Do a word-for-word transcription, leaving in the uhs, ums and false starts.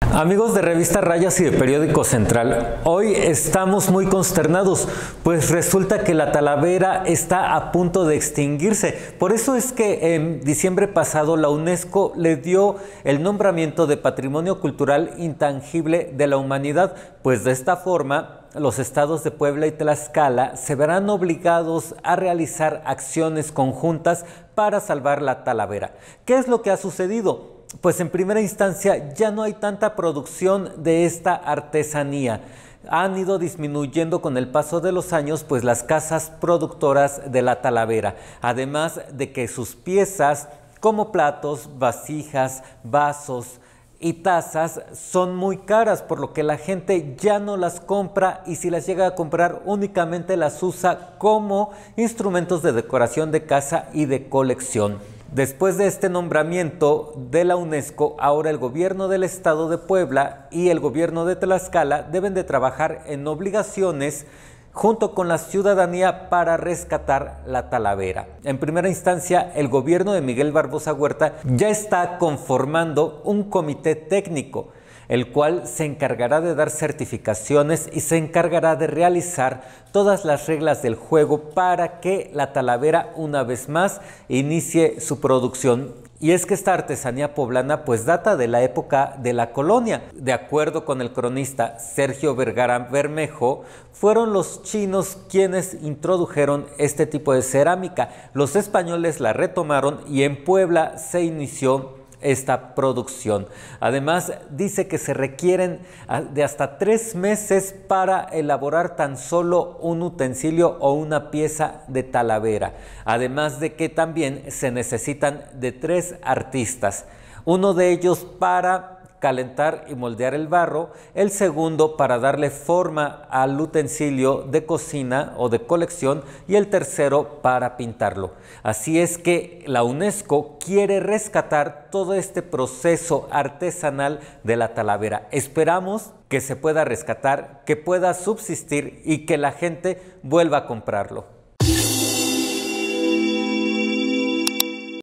Amigos de Revista Rayas y de Periódico Central, hoy estamos muy consternados, pues resulta que la talavera está a punto de extinguirse. Por eso es que en diciembre pasado la UNESCO le dio el nombramiento de Patrimonio Cultural Intangible de la Humanidad, pues de esta forma los estados de Puebla y Tlaxcala se verán obligados a realizar acciones conjuntas para salvar la talavera. ¿Qué es lo que ha sucedido? Pues en primera instancia ya no hay tanta producción de esta artesanía. Han ido disminuyendo con el paso de los años pues las casas productoras de la talavera, además de que sus piezas como platos, vasijas, vasos y tazas son muy caras, por lo que la gente ya no las compra y si las llega a comprar únicamente las usa como instrumentos de decoración de casa y de colección. Después de este nombramiento de la UNESCO, ahora el gobierno del estado de Puebla y el gobierno de Tlaxcala deben de trabajar en obligaciones junto con la ciudadanía para rescatar la talavera. En primera instancia, el gobierno de Miguel Barbosa Huerta ya está conformando un comité técnico, el cual se encargará de dar certificaciones y se encargará de realizar todas las reglas del juego para que la talavera una vez más inicie su producción. Y es que esta artesanía poblana pues data de la época de la colonia. De acuerdo con el cronista Sergio Vergara Bermejo, fueron los chinos quienes introdujeron este tipo de cerámica. Los españoles la retomaron y en Puebla se inició esta producción. Además, dice que se requieren de hasta tres meses para elaborar tan solo un utensilio o una pieza de talavera. Además de que también se necesitan de tres artistas. Uno de ellos para calentar y moldear el barro, el segundo para darle forma al utensilio de cocina o de colección y el tercero para pintarlo. Así es que la UNESCO quiere rescatar todo este proceso artesanal de la talavera. Esperamos que se pueda rescatar, que pueda subsistir y que la gente vuelva a comprarlo.